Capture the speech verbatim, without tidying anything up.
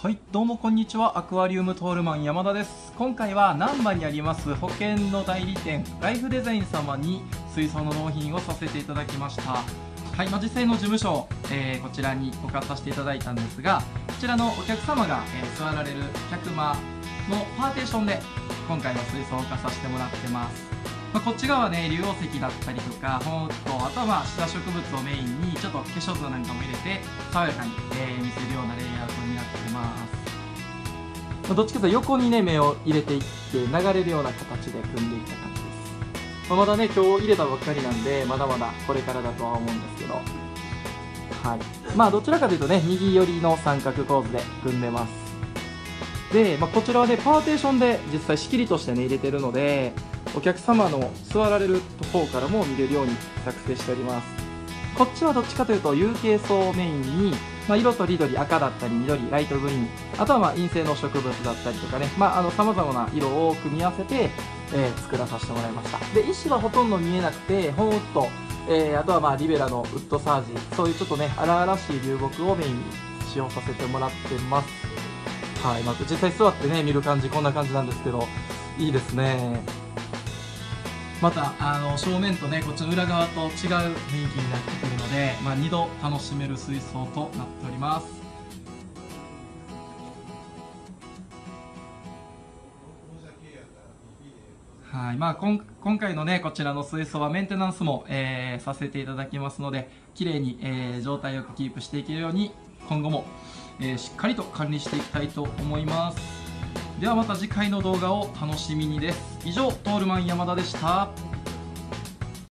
はい、どうもこんにちは。アクアリウムトールマン山田です。今回は難波にあります保険の代理店ライフデザイン様に水槽の納品をさせていただきました。はい、まあ、実際の事務所、えー、こちらに置かさせていただいたんですが、こちらのお客様が、えー、座られる客間のパーテーションで今回は水槽を置かさせてもらってます。まあ、こっち側はね、竜王石だったりとかホンウッド、あとはまあシダ植物をメインにちょっと化粧図なんかも入れて爽やかに、えー、見せるようなレイアウトになってます。まあ、どっちかというと横にね目を入れていって流れるような形で組んでいった感じです。まあ、まだね今日入れたばっかりなんでまだまだこれからだとは思うんですけど、はい、まあどちらかというとね右寄りの三角構図で組んでます。で、まあ、こちらはねパーテーションで実際仕切りとしてね入れてるのでお客様の座られる方からも見れるように作成しております。こっちはどっちかというと有形層をメインに、まあ、色とりどり赤だったり緑、ライトグリーン、あとはまあ陰性の植物だったりとかね、まあ、あの様々な色を組み合わせて、えー、作らさせてもらいました。で石はほとんど見えなくてホンウッド、えー、あとはまあリベラのウッドサージ、そういうちょっとね荒々しい流木をメインに使用させてもらってます。はい、まあ、実際座ってね見る感じこんな感じなんですけどいいですね。またあの正面とねこっちの裏側と違う雰囲気になってくるので、まあ、にど楽しめる水槽となっております。はいまあ、こん今回のねこちらの水槽はメンテナンスも、えー、させていただきますので綺麗に、えー、状態よくキープしていけるように今後も、えー、しっかりと管理していきたいと思います。ではまた次回の動画を楽しみにです。以上トールマン山田でした。